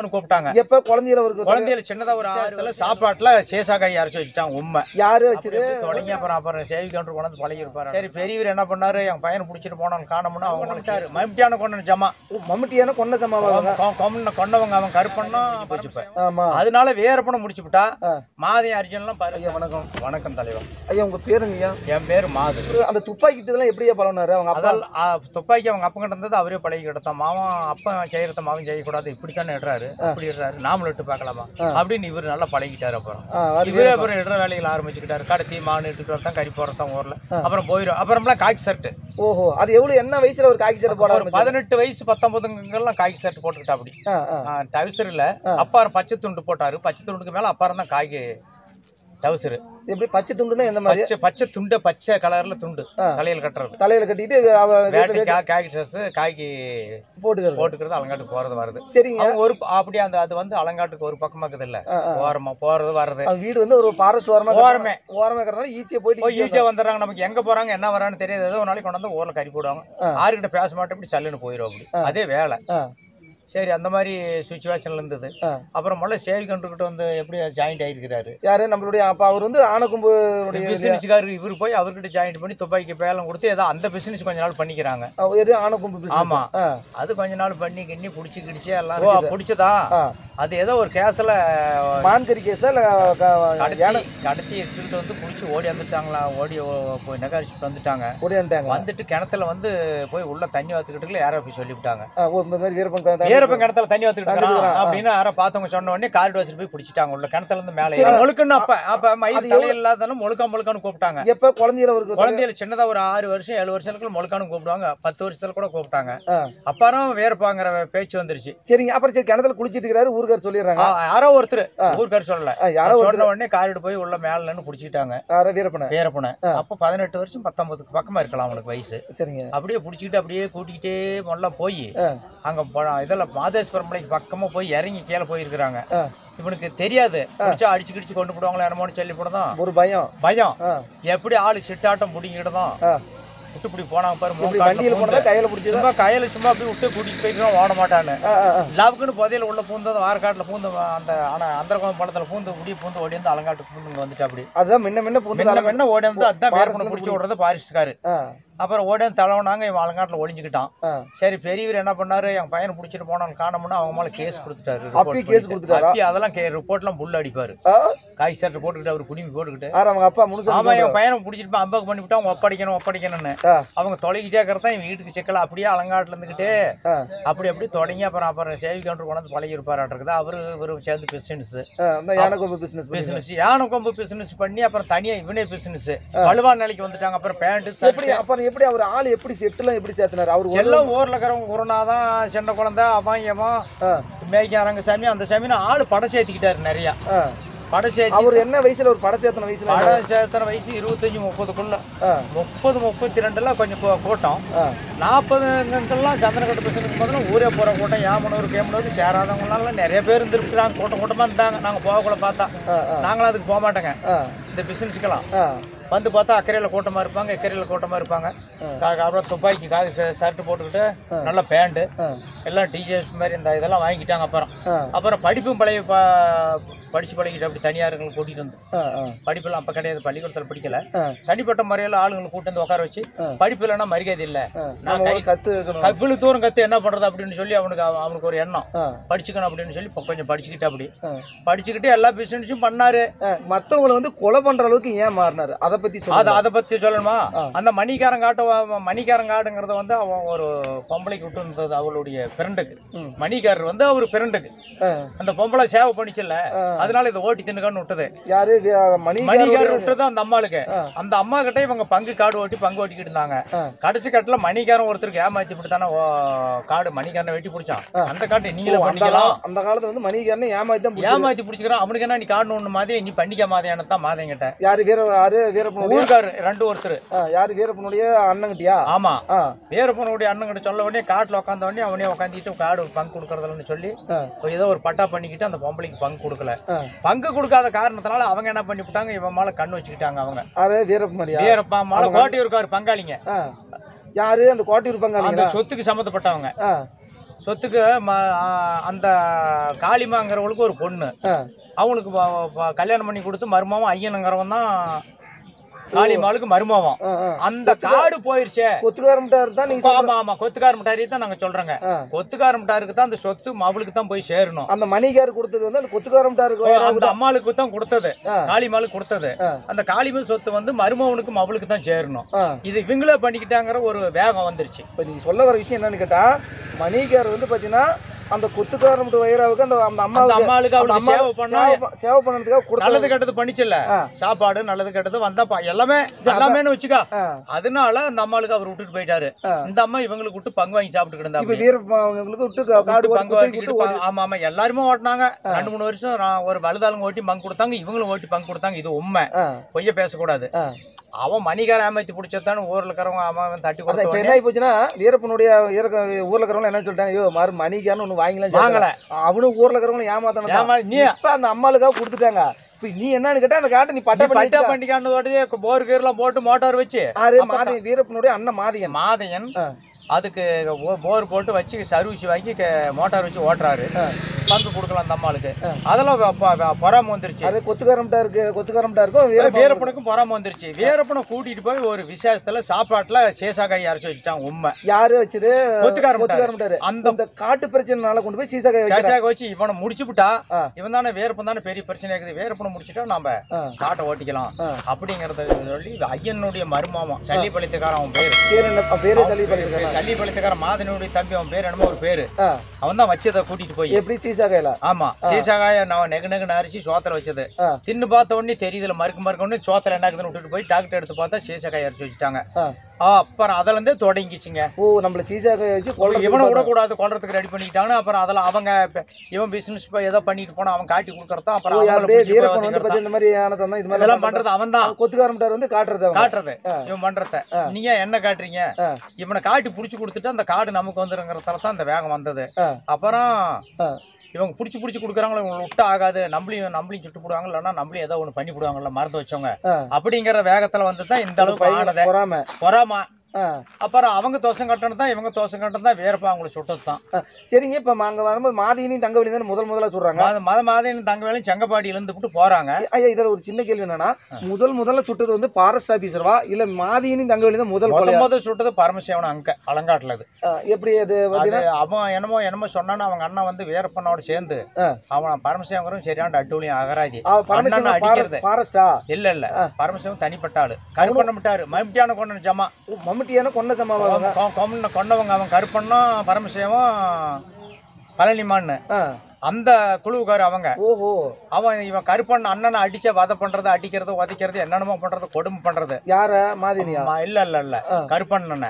கூப்பிட்டாங்க. எப்ப குழந்தையில சின்னதா ஒரு ஆறுல சாப்பாட்டுல சேசாக்காய் அரைச்சு வச்சுட்டாங்க. உண்மை யாரு வச்சது தொடங்கி அப்புறம் சேவி கவுண்டர் கொண்டு பழகி இருப்பாரு. சரி பெரியவர் என்ன பண்ணாரு, என் பையனை பிடிச்சிட்டு போனாலும் காணோம்னு அவங்க பண்ணிட்டாரு. மம்முட்டியான கொண்டு ஜமா மம்முட்டியான கொண்ட சமாவாங்க கொண்டவங்க அவன் கருப்பண்ணா வச்சுப்பேன். ஆமா அதனால வேறப்பன முடிச்சு விட்டா மாதையும் அர்ஜுனெல்லாம் பாரு. வணக்கம் வணக்கம் தலைவர். ஐயா உங்க பேருங்கய்யா? என் பேரு மாது. அந்த துப்பாக்கி கிட்டதெல்லாம் எப்படியா பழகினாரு அவங்க அப்பா? துப்பாக்கி அவங்க அப்பா கிட்ட இருந்தது அவரே பழகி கிடத்தான். மாவன் அப்பா செய்யறத மாவன் செய்யக்கூடாது, இப்படித்தானே இடுறாரு, அப்படி இடுறாரு, நாமளும் இட்டு பார்க்கலாமா அப்படின்னு இவர் நல்லா பழகிட்டாரு. அப்புறம் இவரே அப்புறம் இடுற வேலைகள் ஆரம்பிச்சுக்கிட்டாரு. கடத்தி மானு இட்டு வரத்தான், கறி போறதான் ஊர்ல. அப்புறம் போயிடும். அப்புறம்லாம் காக்கி ஷர்ட். ஓஹோ, அது எவ்வளவு என்ன வயசுல ஒரு காக்கி ஷர்ட் போட? 18 வயசு 19 காக்கி ஷர்ட் போட்டுக்கிட்டா. அப்படி டவுசர் இல்ல, அப்பாரம் பச்சை துண்டு போட்டாரு. பச்சை துண்டுக்கு மேல அப்பாரம் தான் காக்கி டவுசர். எப்படி பச்சை துண்டுன்னா எந்த மாதிரி? பச்சை துண்டு, பச்சை கலர்ல துண்டு தலையில கட்டுறது. தலையில கட்டிட்டு காக்கி ட்ரெஸ் காக்கி போட்டுக்கிறது அலங்காட்டுக்கு போறது வருது. சரிங்க. ஒரு அப்படி அந்த அது வந்து அலங்காட்டுக்கு ஒரு பக்கமா இருக்குது இல்ல, ஓரமா போறது வர்றது. வீடு வந்து ஒரு பாரஸ்ட் ஓரமா ஓரமே இருக்கிறனால ஈஸியா போயிட்டு ஈஸியா வந்துடுறாங்க. நமக்கு எங்க போறாங்க என்ன வரான்னு தெரியாது. ஏதோ ஒரு நாளைக்கு கொண்டு வந்து ஊர்ல கறி போடுவாங்க. யாருக்கிட்ட பேச மாட்டேன், இப்படி சல்லுன்னு போயிடும். அப்படி அதே வேலை. சரி, அந்த மாதிரி சுச்சுவேஷன்ல இருந்தது. அப்புறம் முதல்ல சேவி கண்டுகிட்டு வந்து எப்படி ஜாயிண்ட் ஆயிருக்கிறாரு. யாரு? நம்மளுடைய அப்பா. அவர் வந்து ஆனக்கொம்பு பிசினஸ்காரரு. இவர் போய் அவர்கிட்ட ஜாயிண்ட் பண்ணி துப்பாக்கி பேலம் கொடுத்து ஏதோ அந்த பிசினஸ் கொஞ்ச நாள் பண்ணிக்கிறாங்க. எது ஆனக்கொம்பு? ஆமா, அது கொஞ்ச நாள் பண்ணி கிண்ணி புடிச்சு கிடிச்சு எல்லாம் பிடிச்சதா. அது ஏதோ ஒரு கேஸ்ல மான்கறி கேஸா இல்ல கடத்தி எடுத்துக்கிட்டு வந்து புடிச்சு ஓடி வந்துட்டாங்களா. ஓடி போய் நெகாரிச்சுட்டு வந்துட்டாங்க. வந்துட்டு கிணத்துல வந்து போய் உள்ள தண்ணி வாத்துக்கிட்டு யாரோ போய் சொல்லிவிட்டாங்க. வீரப்பன் கிணத்துல தண்ணி வாத்துக்கிட்டு அப்படின்னு யாரோ பார்த்தவங்க சொன்ன உடனே காரிடு வச்சுட்டு போய் பிடிச்சிட்டாங்க. உள்ள கிணத்துல இருந்து மேலே முழுக்குன்னு அப்ப மயில் தலையில இல்லாதாலும் முழுக்கான்னு கூப்பிட்டாங்க. எப்ப குழந்தையில சின்னதா ஒரு 6 வருஷம் 7 வருஷத்துக்குள்ள முழுக்கானு கூப்பிடுவாங்க. 10 வருஷத்துல கூட கூப்பிட்டாங்க. அப்புறம் வீரப்பாங்கிற பேச்சு வந்துருச்சு. சரிங்க. அப்புறம் சரி கிணத்துல குளிச்சிட்டு இருக்கிறாரு ஊருக்கார் சொல்லிடுறாங்க. யாரோ ஒருத்தர் ஊருக்கார் சொல்லல, யாரோ சொன்ன உடனே காரிடு போய் உள்ள மேலன்னு பிடிச்சிட்டாங்க வீரப்பனை. அப்ப 18 வருஷம் 19 பக்கமா இருக்கலாம் அவனுக்கு வயசு. சரிங்க. அப்படியே பிடிச்சிக்கிட்டு அப்படியே கூட்டிக்கிட்டே முதல்ல போய் அங்க இதெல்லாம் மாதேஸ்வரம் மலைக்கு பக்கமா போய் இறங்கி கீழே போயிருக்கிறாங்க. இவனுக்கு தெரியாது, அடிச்சு கிடிச்சு கொண்டு போடுவாங்களா என்னமோன்னு சொல்லி போடுதான் ஒரு பயம். எப்படி ஆளு சிட்டாட்டம் பிடிங்கிட்டுதான் விட்டு இப்படி போனாங்க பாரு. கையில சும்மா அப்படி விட்டு கூட்டிட்டு போயிட்டு ஓட மாட்டான்னு லாவுக்குன்னு புதையில உள்ள பூந்தது வாரக்காட்டுல பூந்து அந்த அந்த பழத்துல பூந்து இப்படி பூந்து ஓடி வந்து அலங்காட்டு பூந்து வந்துட்டு அப்படி அதான் முன்ன ஓடி வந்து அதான் வேற பிடிச்சி விடுறது பாரிஸ்ட்காரு. அப்புறம் ஓடி தலைவனாங்க இவன் அலங்காட்டுல ஒளிஞ்சுக்கிட்டான். சரி பெரியவர் என்ன பண்ணாரு, என் பையனை பிடிச்சிட்டு போனாலும் காணோம்னு அவங்க மேல கேஸ் கொடுத்துட்டாரு. அதெல்லாம் ரிப்போர்ட் எல்லாம் புல் அடிப்பாரு. காய் ஷர்ட் போட்டுக்கிட்டு அவரு குடிமி போட்டுக்கிட்டு ஆமா என் பையனை பிடிச்சிட்டு அம்பக்கு பண்ணிவிட்டா ஒப்படைக்கணும்னு அவங்க தொலைக்கிட்டே இருக்கிறதா இவன் வீட்டுக்கு சிக்கல. அப்படியே அலங்காட்டுல இருந்துகிட்டு அப்படி தொடங்கி அப்புறம் சேவி கவுண்டர் கொண்டு பழகி இருப்பாரு. அவரு சேர்ந்து பிசினஸ் யானைக்கொம்பு பிசினஸ் பண்ணி அப்புறம் தனியா இவனே பிசினஸ் வலுவான நிலைக்கு வந்துட்டாங்க. அப்புறம் பேண்ட் எப்படி அவர் ஆள் எப்படி செட்டுலாம் எப்படி சேர்த்தினாரு? அவர் எல்லாம் ஊர்ல இருக்கிறவங்க குருநாதான் சின்ன குழந்தை அவன் மேய்க்க ரங்கசாமி அந்த சாமி ஆளு படம் சேர்த்துக்கிட்டாரு நிறைய. படம் சேர்த்து அவர் என்ன வயசுல ஒரு படம் சேர்த்தன வயசுல? படம் சேர்த்தன வயசு 25-30க்குள்ள. 30-32 கொஞ்சம் கூட்டம். 40 சந்திரகட்ட பிசினஸ் முதல்ல ஊரே போற கூட்டம். யாமனூர் கேமனூர் சேராதவங்களாம் நிறைய பேர் இருந்துருக்குறாங்க. கூட்டமா இருந்தாங்க. நாங்க போகக்குள்ள பார்த்தா நாங்களும் அதுக்கு போக மாட்டோங்க. இந்த பிசினஸ்க்கெல்லாம் வந்து பார்த்தா அக்கறையில கூட்டமா இருப்பாங்க, இக்கரையில கூட்டமா இருப்பாங்க. அப்புறம் துப்பாக்கி ஷர்ட் போட்டுக்கிட்டு நல்ல பேண்ட் எல்லாம் டிஜேஸ் மாதிரி இந்த இதெல்லாம் வாங்கிட்டாங்க. அப்புறம் படிப்பும் படிச்சு பழகிட்டு அப்படி தனியாருங்களை கூட்டிட்டு வந்து படிப்பெல்லாம் அப்ப கிடையாது, பள்ளிக்கூடத்துல படிக்கல. தனிப்பட்ட முறையில ஆளுங்களை கூட்டு வந்து உட்கார வச்சு படிப்பு இல்லைன்னா மரியாதை இல்லை, நான் இவ்வளவு தூரம் கத்து என்ன பண்றது அப்படின்னு சொல்லி அவனுக்கு ஒரு எண்ணம். படிச்சுக்கணும் அப்படின்னு சொல்லி கொஞ்சம் படிச்சுக்கிட்டு அப்படி படிச்சுக்கிட்டு எல்லா பிசினஸும் பண்ணாரு. மத்தவங்களை வந்து கொலை பண்ற அளவுக்கு ஏன் மாறினாரு அதை பத்தி சொல்லணுமா? அந்த மணிக்காரங்காடுங்கிறத வந்து அவன் ஒரு பொம்பளைக்கு விட்டு இருந்தது அவளுடைய ஃப்ரெண்டுக்கு. மணிக்காரர் வந்து அவரு ஃப்ரெண்டுக்கு அந்த பொம்பளை சேவை பண்ணிச்சுல்ல, அதனால இதை ஓட்டி தின்னுக்கான்னு விட்டது. யாரு? மணிக்காரர் விட்டது அந்த அம்மாளுக்கு. அந்த அம்மா கிட்ட இவங்க பங்கு ஓட்டிக்கிட்டு இருந்தாங்க. கடைசி கட்டல மணிக்காரன் ஒருத்தருக்கு ஏமாத்தி விட்டுதானே காடு மணிக்காரனை வெட்டி பிடிச்சான். அந்த காட்டு நீங்களே பண்ணிக்கலாம். அந்த காலத்துல வந்து மணிக்காரனை ஏமாத்தி பிடிச்சிக்கிறான். அவனுக்கு என்ன நீ காடு ஒண்ணு மாதிரி நீ பண்ணிக்க மாதிரியானதான் மாதங்கிட்ட. யாரு? ஊர்காரு ரெண்டு ஒருத்தர். யாரு? வீரப்பனுடைய அண்ணங்கிட்டியா? ஆமா, வீரப்பனுடைய அண்ணங்கிட்ட சொல்ல உடனே காட்டுல உட்காந்த உடனே அவனே உட்காந்துட்டு காடு பங்கு கொடுக்கறதுன்னு சொல்லி ஏதோ ஒரு பட்டா பண்ணிக்கிட்டு அந்த பொம்பளைக்கு பங்கு கொடுக்கல. பங்கு கொடுக்காத காரணத்தினால அவங்க என்ன பண்ணி விட்டாங்க, இவன் மேல கண்ணு வச்சுக்கிட்டாங்க. அவங்க வீரப்பா மேல கோட்டையூர்காரு பங்காளிங்க. யாரு? அந்த கோட்டையூர் பங்காளி சொத்துக்கு சம்மந்தப்பட்டவங்க. சொத்துக்கு அந்த காளிமாங்கிறவங்களுக்கு ஒரு பொண்ணு, அவங்களுக்கு கல்யாணம் பண்ணி கொடுத்து மருமாவும் ஐயனுங்கிறவன் தான் காளிமாளுக்கு மருமாவும். அந்த காடு போயிருச்சே, கொத்துக்காரம்ட்டாரு தான் நீங்க. ஆமா ஆமா, கொத்துக்காரம்ட்டாரி தான் நாங்க சொல்றோங்க. கொத்துக்காரம்ட்டாருக்கு தான் அந்த சொத்து அவளுக்கு தான் போய் சேரணும். அந்த மணிகார் கொடுத்தது வந்து அந்த கொத்துக்காரம்ட்டாருக்கு, அந்த அம்மாளுக்கு தான் கொடுத்தது, காளிமாளுக்கு கொடுத்தது. அந்த காளிமால் சொத்து வந்து மருமவனுக்கும் அவளுக்கு தான் சேரணும். இது இவங்களே பண்ணிக்கிட்டாங்கிற ஒரு வேகம் வந்துருச்சு. இப்ப நீங்க சொல்ல வர விஷயம் என்னன்னு கேட்டா, மணிகார் வந்து பாத்தீங்கன்னா அந்த கொத்துக்காரம் வயிறாவுக்கு அந்த அம்மாவுக்கு அவளுக்கு சேவை பண்ணதுக்காக நல்லது கெட்டது பண்ணிச்சுல்ல, சாப்பாடு நல்லது கெட்டது வந்தா எல்லாமே எல்லாமேன்னு வச்சுக்கா. அதனால அந்த அம்மாளுக்கு அவர் விட்டுட்டு போயிட்டாரு. இந்த அம்மா இவங்களுக்கு விட்டு பங்கு வாங்கி சாப்பிட்டு இருந்தாங்க. பங்கு வாங்கிட்டு ஆமா ஆமா எல்லாருமே ஓட்டினாங்க. 2-3 வருஷம் ஒரு வலுதாளுங்க ஓட்டி பங்கு கொடுத்தாங்க, இவங்களும் ஓட்டி பங்கு கொடுத்தாங்க. இது உண்மை, பொய்ய பேசக்கூடாது. அவன் மணிகார ஏமாத்தி பிடிச்சதானு ஊர்ல இருக்கிறவங்க அவன் தட்டி கொடுத்து என்ன ஆகி போச்சுன்னா, வீரப்பனுடைய ஊர்ல இருக்கிறவங்க என்ன சொல்லிட்டாங்க, ஐயோ மாறு மணிகாரன்னு ஒண்ணு வாங்கல, அவனும் ஊர்ல இருக்கிறவங்க ஏமாத்தான அந்த அம்மாளுக்காக கொடுத்துட்டாங்க. நீ என்னன்னு கேட்டா அந்த காட்டை நீ பட்டா பண்ணிக்கானதோடய போர் கீரெல்லாம் போட்டு மோட்டார் வச்சு வீரப்பனுடைய அண்ணன் மாதையன் அதுக்கு போர் போட்டு வச்சு சர்வீஸ் வாங்கி மோட்டார் வச்சு ஓட்டுறாரு. பங்கு கொடுக்கலாம் அந்த அம்மாளுக்கு. அதெல்லாம் பொறாம வந்துருச்சு. அது கொத்துக்காரம்ட்டா இருக்கும் வீரப்பனுக்கும் பொறாம வந்துருச்சு. வீரப்பனை கூட்டிட்டு போய் ஒரு விசேஷத்துல சாப்பாட்டுல சீசாக்காய் அரைச்சு வச்சுட்டாங்க. உண்மை யாரு வச்சது? கொத்துக்காரம்ட்டாரு. அந்த காட்டு பிரச்சனைனால கொண்டு போய் சீசாக்காய் வச்சு இவனை முடிச்சுட்டா, இவன் தானே வீரப்பன் தானே பெரிய பிரச்சனை இருக்குது, வீரப்பனை முடிச்சுட்டா நாம காட்டை ஓட்டிக்கலாம் அப்படிங்கறத சொல்லி ஐயனுடைய மருமாவன் சல்லிப்பழித்துக்காரன், அவன் பேரு சல்லிப்பழித்துக்காரன், மாதனுடைய தம்பி, அவன் பேர் என்னமோ ஒரு பேரு, அவன் தான் வச்சதை கூட்டிட்டு போய் எப்படி சீசாக்காயில. ஆமா, சீசாக்காய நான் நெகு அரிசி சோத்துல வச்சது. தின்னு பார்த்த உடனே தெரியுதுல, மறுக்க உடனே சோத்துல என்ன ஆகுதுன்னு விட்டுட்டு போய் டாக்டர் எடுத்து பார்த்தா சீசாக்காய் அரிசி வச்சுட்டாங்க. அப்புறம் அதுல இருந்தே தொடங்கிச்சுங்க. ஓ, நம்மள சீசாக்காய் வச்சு இவனை விடக்கூடாது, கொல்றதுக்கு ரெடி பண்ணிக்கிட்டாங்க. அப்புறம் அதெல்லாம் அவங்க இவன் பிசினஸ் ஏதோ பண்ணிட்டு போனா அவன் காட்டி கொடுக்கறதா. அப்புறம் இந்த மாதிரி இதெல்லாம் பண்றது அவன் தான். கொத்துக்காரம்ட்டார் வந்து காட்டுறது இவன் பண்றத. நீங்க என்ன காட்டுறீங்க, இவனை காட்டி புடிச்சு கொடுத்துட்டு அந்த காடு நமக்கு வந்துருங்கிறதால தான் அந்த வேகம் வந்தது. அப்புறம் இவங்க பிடிச்சி கொடுக்குறாங்களோ, இவங்களை விட்டு ஆகாது, நம்மளையும் சுட்டு போடுவாங்க, இல்லைன்னா நம்மளையும் ஏதோ ஒன்று பண்ணி போடுவாங்கல்ல மறந்து வச்சவங்க அப்படிங்கிற வேகத்துல வந்து தான் இந்த அளவுக்கு ஆனது. பொறாம. அப்புறம் அவங்க தோசம் கட்டணும் தான், இவங்க தோசம் கட்டணும் தான், வேறப்பா அவங்களுக்கு சுட்டது தான். சரிங்க, இப்ப அங்க வரும்போது மாதினியும் தங்கவெளி தான் முதல்ல சொல்றாங்க. மாதினியும் தங்கவேலையும் செங்கப்பாடியில இருந்து போறாங்க. ஐயா, இதுல ஒரு சின்ன கேள்வி என்னன்னா, முதல்ல சுட்டது வந்து ஃபாரஸ்ட் ஆபீசர்வா இல்ல மாதினியும் தங்கவெளி தான் முதல் சுட்டது பரமசிவன் அங்க அலங்காட்டுல. எப்படி அது அவன் என்னமோ சொன்னான்னு அவங்க அண்ணன் வந்து வீரப்பனோட சேர்ந்து அவன் பரமசிவன் சரியான அட்டூழியம் அகராதி அடிக்கிறது. இல்ல பரமசிவன் தனிப்பட்ட ஆளு. கருப்பண்ண விட்டாரு, மம்மிட்டியான கொண்ட ஜமா, கொண்ட கொண்டவங்க அவன் கருப்பண்ணா பரமசிவம் பழனிமான்னு அந்த குழுவுக்காரு அவங்க. அவன் இவன் கருப்பண்ண அண்ணனை அடிச்ச வதை பண்றது, அடிக்கிறது, உதைக்கிறது, என்னென்னமோ பண்றது, கொடுமை பண்றது. யார மாதினியா? இல்ல கருப்பண்ண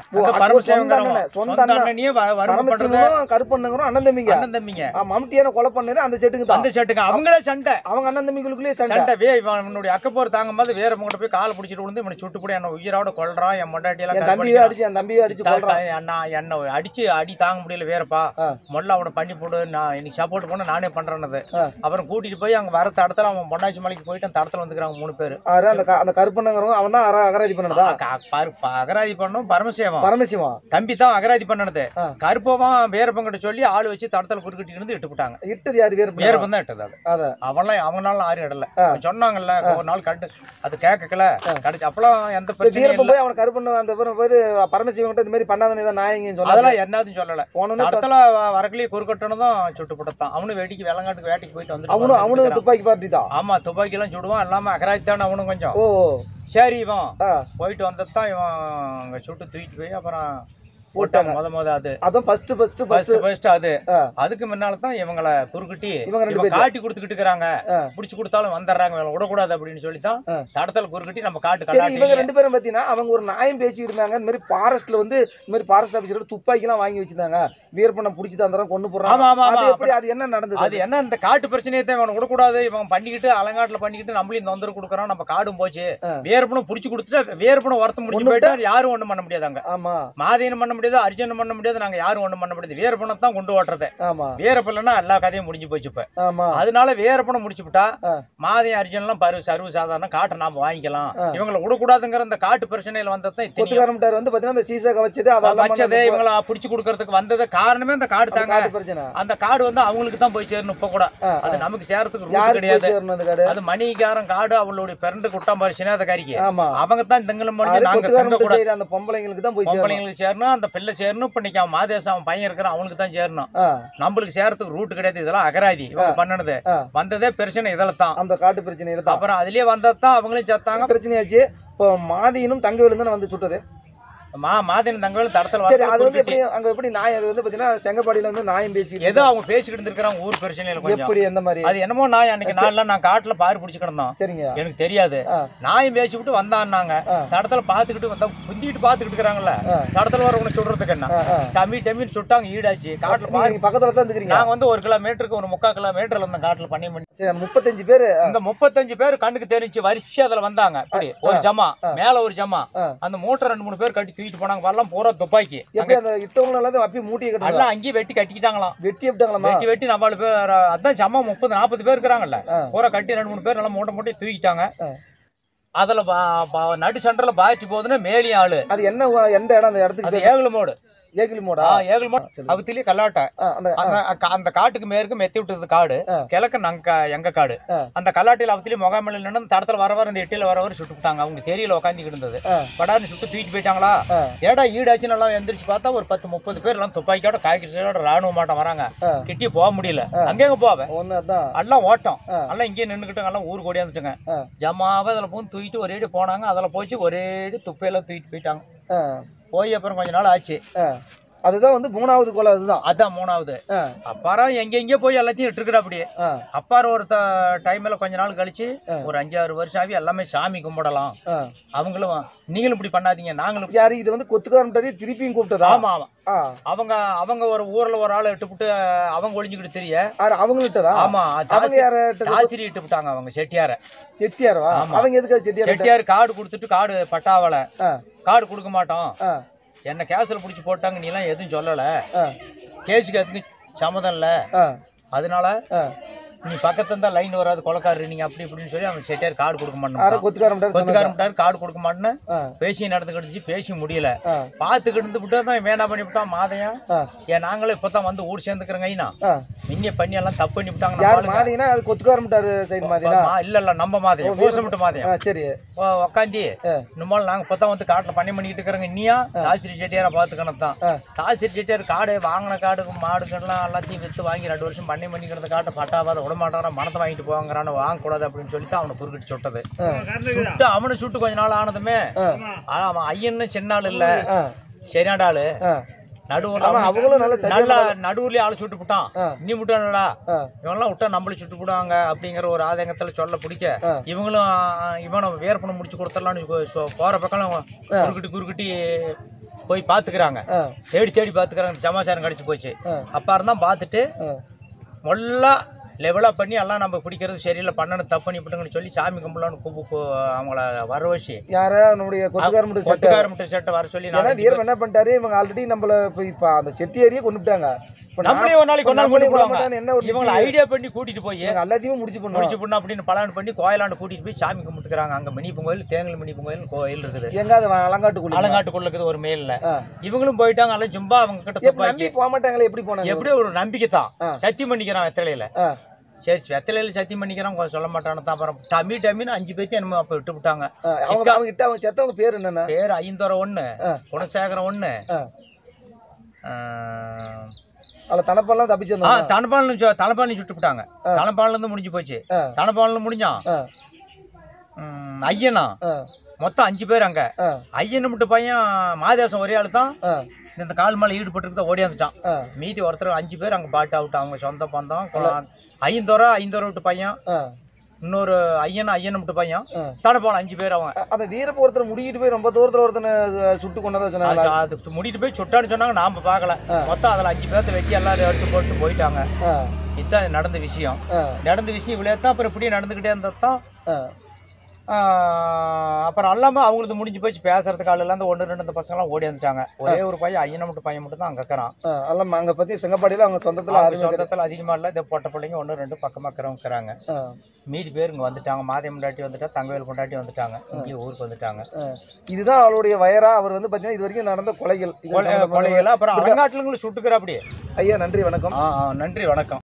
கருப்பண்ணங்கிறோம் அண்ணன் தம்பிங்க. மம்மிட்டியான கொலை பண்ணது அந்த செட்டுக்கு அவங்களே சண்டை, அவங்க அண்ணன் தம்பிகளுக்குள்ளே சண்டை. இவனுடைய அக்கப்போர் தாங்கும் போது வேற முகிட்ட போய் காலை பிடிச்சிட்டு விழுந்து இவனை சுட்டு கூட என்ன உயிரோட கொல்றான். என் மொண்டாட்டி எல்லாம் தம்பியை அடிச்சு என்ன அடிச்சு அடி தாங்க முடியல வேறப்பா, மொல்ல அவனை பண்ணி போடு, நான் இன்னைக்கு சப்போர்ட் பண்ண நானே பண்றேன்னு. அப்புறம் கூட்டிட்டு போய் அங்க வர தடத்துல அவன் பொண்டாச்சி மலைக்கு போயிட்டு அந்த தடத்துல வந்துக்கிறாங்க 3 பேரு. அந்த கருப்பண்ணங்கிறவங்க அவன் தான் அகராதி பண்ணதா? அகராதி பண்ணும் பரமசிவம் தம்பி தான் அகராதி பண்ணது. கருப்பவன் வீரப்பங்கிட்ட சொல்லி ஆளு வச்சு தடத்துல குறுக்கிட்டு இருந்து இட்டு போட்டாங்க. இட்டது யாரு? வீரப்பன் தான் இட்டது. அது அவங்களால ஆறு இடல சொன்னாங்கல்ல, ஒரு நாள் கட்டு அது கேட்கல கிடைச்சு. அப்பெல்லாம் எந்த பிரச்சனையும் போய் அவன் கருப்பண்ண அந்த பேரு பரமசிவன் கிட்ட இந்த மாதிரி பண்ணாதே நாயங்க அதெல்லாம் என்னதுன்னு சொல்லல. தடத்துல வரக்கலையே குறுக்கட்டணும் தான் சுட்டு போட்டதான். அவனு வேட்டிக்கு வேளங்காட்டுக்கு வேட்டைக்கு போயிட்டு வந்து அவனு துப்பாக்கி பார்ட்டி தான். ஆமா, துப்பாக்கி எல்லாம் சுடுவான். எல்லாமே அகராதி தானே அவனும் கொஞ்சம். சரி, இவன் போயிட்டு வந்ததான் இவன் அங்க சுட்டு தூக்கிட்டு போய் அப்புறம் அதுக்கு முன்னால தான் இவங்களை குறுக்கிட்டி காட்டி கொடுத்துக்கிட்டு இருக்காங்க. புடிச்சு கொடுத்தாலும் வந்துடுறாங்க, விடக்கூடாது அப்படின்னு சொல்லித்தான் தடத்துல குறுக்கிட்டி நம்ம காட்டு. இவங்க 2 பேரும் பாத்தீங்கன்னா அவங்க ஒரு நியாயம் பேசிட்டு இருந்தாங்க. இந்த மாதிரி ஃபாரஸ்ட்ல வந்து இந்த மாதிரி ஃபாரஸ்ட் ஆபீசர் துப்பாக்கி எல்லாம் வாங்கி வச்சிருந்தாங்க. வீரப்பனை புடிச்சு தந்துறோம், கொண்டு போறாங்க. அது என்ன நடந்தது? அது என்ன, இந்த காட்டு பிரச்சனையை தான் இவன் விடக்கூடாது, இவன் பண்ணிக்கிட்டு அலங்காட்டுல பண்ணிக்கிட்டு நம்மளையும் தொந்தரவு கொடுக்குறான், நம்ம காடும் போச்சு. வீரப்பனை புடிச்சு கொடுத்துட்டு வீரப்பனை ஒருத்த முடிச்சு போயிட்டா யாரும் ஒண்ணும் பண்ண முடியாதாங்க. ஆமா, மாதீனம் பண்ண முடியாது, அர்ஜுன் பண்ண முடியாது, நாங்க யாரும் ஒண்ணும் பண்ண முடியாது. வீரப்பனை தான் கொண்டு ஓட்டுறது. வீரப்பனா எல்லா கதையும் முடிஞ்சு போச்சு இப்ப. அதனால வீரப்பனை முடிச்சு விட்டா மாதையும் அர்ஜுன் எல்லாம் சர்வ சாதாரண காட்டை நாம வாங்கிக்கலாம். இவங்களை விடக்கூடாதுங்கிற இந்த காட்டு பிரச்சனையில வந்ததான் கொத்துக்காரம்ட்டார் வந்து பாத்தீங்கன்னா அந்த சீசா வச்சதே இவங்களை பிடிச்சு கொடுக்கறதுக்கு வந்தது காரணமே அந்த காடு தாங்க. அந்த காடு வந்து அவங்களுக்கு தான் போய் சேரணும். இப்ப கூட அது நமக்கு சேரத்துக்கு ரூட் கிடையாது. அது மணிகாரம் காடு அவளுடைய பிறண்டு குட்டம் பரிசுனே அதை கறிக்கு அவங்க தான் தெங்கலும் அந்த பொம்பளைங்களுக்கு தான் போய் பொம்பளைங்களுக்கு சேரணும், அந்த பிள்ளை சேரணும். இப்ப இன்னைக்கு அவன் மாதேசம் அவன் பையன் இருக்கிறான், அவனுக்கு தான் சேரணும். நம்மளுக்கு சேரத்துக்கு ரூட் கிடையாது. இதெல்லாம் அகராதி இவங்க பண்ணனது. வந்ததே பிரச்சனை இதில் தான், அந்த காட்டு பிரச்சனை. அப்புறம் அதுலயே வந்ததான் அவங்களையும் சேர்த்தாங்க, பிரச்சனையாச்சு. இப்போ மாதினும் தங்கவேலும் வந்து சுட்டது. மாதின் தங்கவேலும் தடத்துல அது வந்து எப்படி அங்க எப்படி நாய் அது வந்து பாத்தீங்கன்னா செங்கப்பாடியில வந்து நாயும் பேசி ஏதோ அவங்க பேசிக்கிட்டு இருந்திருக்காங்க ஊர் பிரச்சனையில. எப்படி எந்த மாதிரி அது என்னமோ நாய் அன்னைக்கு நாள்ல நான் காட்டுல பாரு பிடிச்சு கிடந்தோம். சரிங்க, எனக்கு தெரியாது. நாயும் பேசி விட்டு வந்தான்னாங்க. தடத்துல பாத்துக்கிட்டு வந்தா புந்திட்டு பாத்துக்கிட்டு இருக்காங்கல்ல, தடத்துல வர உனக்கு சுடுறதுக்கு என்ன டம்மி டம்மின்னு சுட்டாங்க. ஈடாச்சு. காட்டுல பாரு பக்கத்துல தான் இருக்கிறீங்க. நாங்க வந்து 1 கிலோமீட்டருக்கு 3/4 கிலோமீட்டர்ல இருந்த காட்டுல பண்ணி 35 பேரு. இந்த 35 பேர் கண்ணுக்கு தெரிஞ்சு வரிசை அதுல வந்தாங்க. அப்படி ஒரு ஜமா மேல ஒரு ஜமா அந்த மூட்டை 2-3 பேர் கட்டி தூக்கிட்டு போனாங்க. வரலாம் பூரா துப்பாக்கி அங்கேயே வெட்டி கட்டிக்கிட்டாங்களாம். வெட்டி 4 பேர் அதான் ஜமா 30-40 பேர் இருக்கிறாங்கல்ல, பூரா கட்டி 2-3 பேர் நல்லா மூட்டை தூக்கிட்டாங்க. அதுல நடு சென்டர்ல பாய்ச்சி போகுதுன்னு மேலி ஆளு. அது என்ன எந்த இடம்? அந்த இடத்துக்கு ஏகலமோடு. அவத்திலேயே கல்லாட்டை. அந்த காட்டுக்கு மேற்கு மெத்தி விட்டது காடு, கிழக்கு எங்க காடு. அந்த கல்லாட்டில அவத்திலேயே முகாமில் நின்று தடத்துல வர இந்த எட்டில வர சுட்டு விட்டாங்க. அவங்க தெரியல உட்காந்துக்கிட்டு இருந்தது. படான்னு சுட்டு தூக்கிட்டு போயிட்டாங்களா. ஏடா ஈடாச்சுன்னு எல்லாம் எந்திரிச்சு பார்த்தா ஒரு 10-30 பேர் எல்லாம் துப்பாக்கியோட காய்ச்சலோட ராணுவ மாட்டம் வராங்க. கிட்டி போக முடியல. அங்கேங்க போவேன் எல்லாம் ஓட்டம். எல்லாம் இங்கே நின்றுக்கிட்டு எல்லாம் ஊருக்கு ஓடியாந்துட்டுங்க. ஜமாவை அதில் போய் தூக்கிட்டு ஒரேடி போனாங்க. அதில் போச்சு ஒரேடி துப்பையெல்லாம் தூக்கிட்டு போயிட்டாங்க. போய் அப்புறம் கொஞ்ச நாள் ஆச்சு. அதுதான் வந்து 3வது கொலை. அதான் 3வது. அப்பாரம் எங்கெங்கே போய் எல்லாத்தையும் இட்டுருக்குற. அப்படியே அப்பாரம் ஒரு டைம்ல கொஞ்ச நாள் கழிச்சு ஒரு 5-6 வருஷம் ஆகி எல்லாமே சாமி கும்பிடலாம். அவங்களும் நீங்களும் இப்படி பண்ணாதீங்க, நாங்களும். யாரு இது வந்து கொத்துக்காரம்ட்டாரு திருப்பியும் கூப்பிட்டதா? ஆமா ஆமா. அவங்க ஒரு ஊர்ல ஒரு ஆளை இட்டுவிட்டு அவங்க ஒளிஞ்சுக்கிட்டு தெரிய அவங்கள்ட்ட. ஆமா, தாசிரி இட்டு விட்டாங்க அவங்க. செட்டியாரா? அவங்க எதுக்கு செட்டியார் காடு கொடுத்துட்டு காடு பட்டாவல காடு கொடுக்க மாட்டோம் என்ன கேஸ்ல புடிச்சு போட்டாங்க. நீ எல்லாம் எதுவும் சொல்லல, கேஸுக்கு எதுக்கு சம்மதம் இல்ல, அதனால நீ பக்கத்துல இருந்தா லைன் வராது கொலைக்காரரு நீங்க அப்படி இப்படின்னு சொல்லி அவங்க செட்டியார் கார்டு கொடுக்க மாட்டேன். கொத்துக்காரம்ட்டாரு கார்டு கொடுக்க மாட்டேன்னு பேசி நடந்துக்கிடுச்சு. பேசி முடியல. பாத்துக்கிட்டு இருந்துட்டு தான் வேணா பண்ணி விட்டான் மாதையும். ஏன் நாங்களும் இப்பதான் வந்து ஊர் சேர்ந்துக்கிறோங்க. நீங்க பண்ணி எல்லாம் தப்பு பண்ணி விட்டாங்க. கொத்துக்காரம்ட்டாரு இல்ல நம்ம மாதையும் பூசமிட்டு மாதையும். சரி உக்காந்தி நம்மளால நாங்க இப்பதான் வந்து காட்டுல பண்ணி பண்ணிட்டு இருக்கிறோங்க. நீயா தாசிரி செட்டியாரா பாத்துக்கணும் தான். தாசிரி செட்டியார் காடு வாங்கின காடுக்கு மாடுகள்லாம் எல்லாத்தையும் வித்து வாங்கி 2 வருஷம் பண்ணி பண்ணிக்கிறது. காட்டை பட்டாவாத மாட்டான் மனத்தை வாங்கிட்டு போவாங்கிறான்னு வாங்கக்கூடாது அப்படின்னு சொல்லிட்டு அவனை குறுக்கிட்டு சுட்டது. சுட்டு அவனு சுட்டு கொஞ்ச நாள் ஆனதுமே அவன் ஐயன்னு சின்ன ஆள் இல்ல, சரியாண்ட ஆளு. நடுவுலயே ஆளு சுட்டு விட்டான். நீ முட்டானடா இவங்கெல்லாம் விட்டா நம்மள சுட்டு போடுவாங்க அப்படிங்கிற ஒரு ஆதங்கத்துல சொல்ல பிடிக்க இவங்களும் இவனை வேர்பணம் முடிச்சு கொடுத்துடலான்னு போற பக்கம் குறுக்கிட்டி போய் பாத்துக்கிறாங்க. தேடி பாத்துக்கிறாங்க. சமாச்சாரம் கிடைச்சு போச்சு. அப்பா இருந்தா பாத்துட்டு மொல்லா லெவலா பண்ணி எல்லாம் நம்ம பிடிக்கிறது சரியில்லை, பண்ணணும் தப்பு பண்ணிவிட்டுங்கன்னு சொல்லி சாமி கும்பலான்னு அவங்கள வர வச்சு கொத்துக்காரம்ட்டு செட்டை வர சொல்லி வீரம் என்ன பண்ணிட்டாரு. இவங்க ஆல்ரெடி நம்மள இப்ப அந்த செட்டியாரியே கொண்டுட்டாங்க. நம்மளே ஒரு நாளைக்கு இவங்களை ஐடியா பண்ணி கூட்டிட்டு போய் எல்லாத்தையும் முடிச்சு பண்ணணும் அப்படின்னு பலான் பண்ணி கோயிலாண்டு கூட்டிட்டு போய் சாமி கும்பிட்டுக்கிறாங்க. அங்க மணிப்பு கோயில், தேங்கல் மணிப்பு கோயில் கோயில் இருக்குது. எங்க அது அலங்காட்டுக்குள்ள இருக்குது ஒரு மேல. இவங்களும் போயிட்டாங்க. எல்லாம் சும்மா அவங்க கிட்ட போக மாட்டாங்களே. எப்படி போனாங்க? எப்படி ஒரு நம்பிக்கை தான். சத்தியம் பண்ணிக்கிறான் வெத்தலையில. சரி வெத்தலையில சத்தியம் பண்ணிக்கிறான், சொல்ல மாட்டான்னு தான். அப்புறம் டம்மின்னு 5 பேர்த்தையும் என்னமோ அப்ப விட்டு விட்டாங்க. அவங்க செத்தவங்க பேர் என்னன்னா பேர் ஐந்தோரை 1, குணசேகரம் 1, தனப்பாலாம் தப்பிச்சிருந்தோம். தனப்பாலி சுட்டு விட்டாங்க. தனப்பால இருந்து முடிஞ்சு போச்சு. தனப்பால முடிஞ்சான் ஐயனா மொத்தம் 5 பேர். அங்க ஐயன் மட்டும் பையன் மாதேசம் ஒரே ஆளு தான் இந்த கால் மேல ஈடுபட்டு ஓடியாந்துட்டான். மீதி ஒருத்தர் 5 பேர் அங்க பாட்டு அவுட். அவங்க சொந்த பந்தம். ஐந்தோரை விட்டு பையன், இன்னொரு ஐயன் விட்டு பையன், தனப்பாலம் 5 பேர். அவங்க அந்த வீரப்பு ஒருத்தர் முடிக்கிட்டு போய் ரொம்ப தூரத்துல ஒருத்தனை சுட்டு கொண்டதா சொன்னாங்க. அது முடிட்டு போய் சுட்டான்னு சொன்னாங்க. நாம பாக்கல. மொத்தம் அதுல 5 பேர்த்த வெட்டி எல்லாரும் எடுத்து போட்டு போயிட்டாங்க. இதுதான் நடந்த விஷயம். இவ்வளவு தான். அப்புறம் இப்படியே நடந்துகிட்டே இருந்ததான் அப்புறம் எல்லாமே அவங்களுக்கு முடிஞ்சு போச்சு பேசுறதுக்கு ஆள் இல்லை. அந்த 1 2 பசங்களாம் ஓடி வந்துட்டாங்க. ஒரே ஒரு பையன் ஐயனை மட்டும் பையன் மட்டும் தான் அங்கே இருக்கிறான். எல்லாம் அங்கே பற்றி செங்கப்பாடியில் அவங்க சொந்தத்தில் அதிகமாக இல்லை. இதை பொட்ட பிள்ளைங்க 1 2 பக்கமாக இருக்கிறாங்க. மீதி பேர் இங்கே வந்துட்டாங்க. மாதம் கொண்டாட்டி வந்துட்டா, தங்கவேல் கொண்டாட்டி வந்துட்டாங்க. இங்கே ஊருக்கு வந்துட்டாங்க. இதுதான் அவருடைய வயரா. அவர் வந்து பார்த்தீங்கன்னா இது வரைக்கும் நடந்த கொலைகள். அப்புறம் அலங்காட்டுலங்களும் சுட்டுக்கிற அப்படியே. ஐயா நன்றி வணக்கம். நன்றி வணக்கம்.